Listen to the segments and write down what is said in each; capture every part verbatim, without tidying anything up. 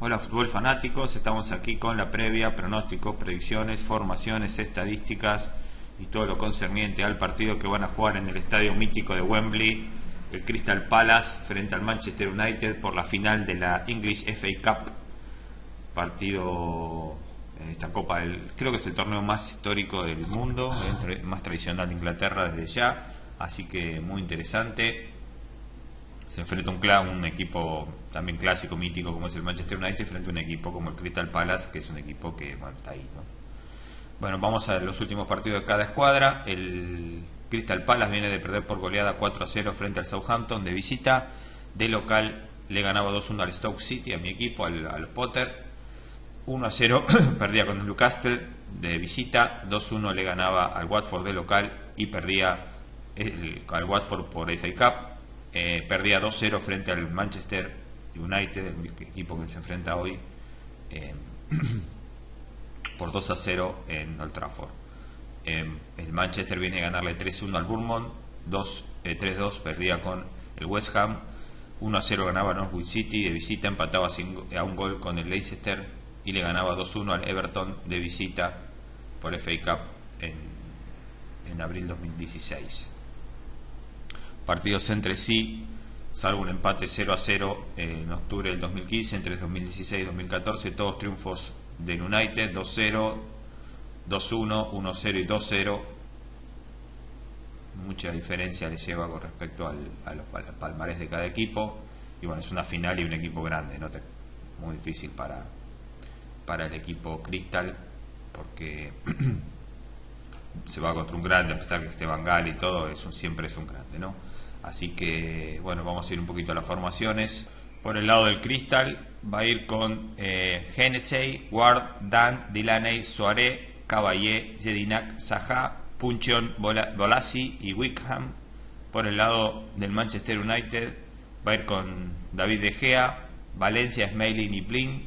Hola fútbol fanáticos, estamos aquí con la previa, pronósticos, predicciones, formaciones, estadísticas y todo lo concerniente al partido que van a jugar en el estadio mítico de Wembley, el Crystal Palace frente al Manchester United por la final de la English F A Cup, partido en esta copa, del, creo que es el torneo más histórico del mundo, el más tradicional de Inglaterra desde ya, así que muy interesante. Se enfrenta un, un equipo también clásico, mítico como es el Manchester United frente a un equipo como el Crystal Palace, que es un equipo que bueno, está ahí, ¿no? Bueno, vamos a los últimos partidos de cada escuadra. El Crystal Palace viene de perder por goleada cuatro a cero frente al Southampton de visita. De local le ganaba dos uno al Stoke City, a mi equipo, al, al Potter. uno a cero perdía con el Newcastle de visita. dos uno le ganaba al Watford de local y perdía el, al Watford por F A Cup. Eh, perdía dos cero frente al Manchester United, el equipo que se enfrenta hoy, eh, por dos a cero en Old Trafford. Eh, el Manchester viene a ganarle tres uno al Bournemouth, eh, tres dos perdía con el West Ham, uno a cero ganaba Norwich City de visita, empataba a un gol con el Leicester y le ganaba dos uno al Everton de visita por F A Cup en, en abril dos mil dieciséis. Partidos entre sí, salvo un empate cero a cero en octubre del dos mil quince, entre dos mil dieciséis y dos mil catorce, todos triunfos del United, dos cero, dos uno, uno cero y dos cero. Mucha diferencia le lleva con respecto al, a los palmarés de cada equipo. Y bueno, es una final y un equipo grande, ¿no? Muy difícil para, para el equipo Crystal, porque se va contra un grande, a pesar que esté Van Gaal y todo, es un, siempre es un grande, ¿no? Así que, bueno, vamos a ir un poquito a las formaciones. Por el lado del Crystal va a ir con eh, Hennessy, Ward, Dan, Delaney, Soare, Caballé, Jedinak, Zaha, Puncheon, Bolasie y Wickham. Por el lado del Manchester United va a ir con David De Gea, Valencia, Smalling y Blin,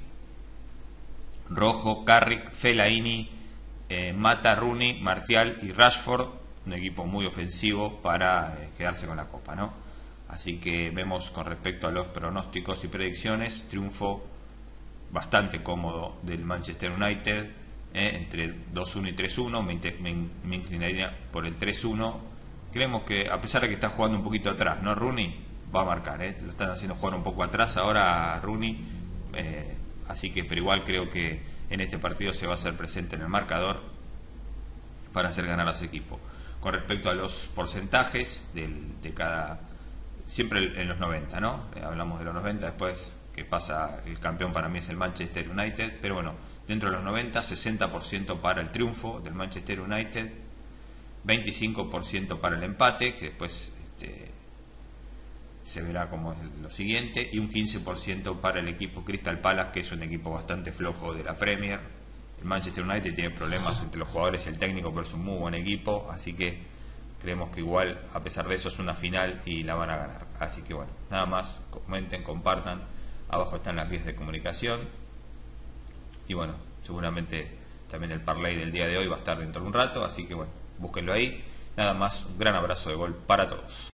Rojo, Carrick, Fellaini, eh, Mata, Rooney, Martial y Rashford. Un equipo muy ofensivo para eh, quedarse con la copa, ¿no? Así que vemos con respecto a los pronósticos y predicciones, triunfo bastante cómodo del Manchester United, eh, entre dos uno y tres uno, me, me, me inclinaría por el tres uno. Creemos que, a pesar de que está jugando un poquito atrás, ¿no? Rooney va a marcar, ¿eh? Lo están haciendo jugar un poco atrás ahora Rooney, eh, así que, pero igual creo que en este partido se va a hacer presente en el marcador para hacer ganar a su equipo. Con respecto a los porcentajes del, de cada, siempre en los noventa, ¿no? Eh, hablamos de los noventa, después que pasa, el campeón para mí es el Manchester United, pero bueno, dentro de los noventa, sesenta por ciento para el triunfo del Manchester United, veinticinco por ciento para el empate, que después este, se verá como es lo siguiente, y un quince por ciento para el equipo Crystal Palace, que es un equipo bastante flojo de la Premier. El Manchester United tiene problemas entre los jugadores y el técnico, pero es un muy buen equipo, así que creemos que igual, a pesar de eso, es una final y la van a ganar. Así que bueno, nada más, comenten, compartan, abajo están las vías de comunicación y bueno, seguramente también el parlay del día de hoy va a estar dentro de un rato, así que bueno, búsquenlo ahí. Nada más, un gran abrazo de gol para todos.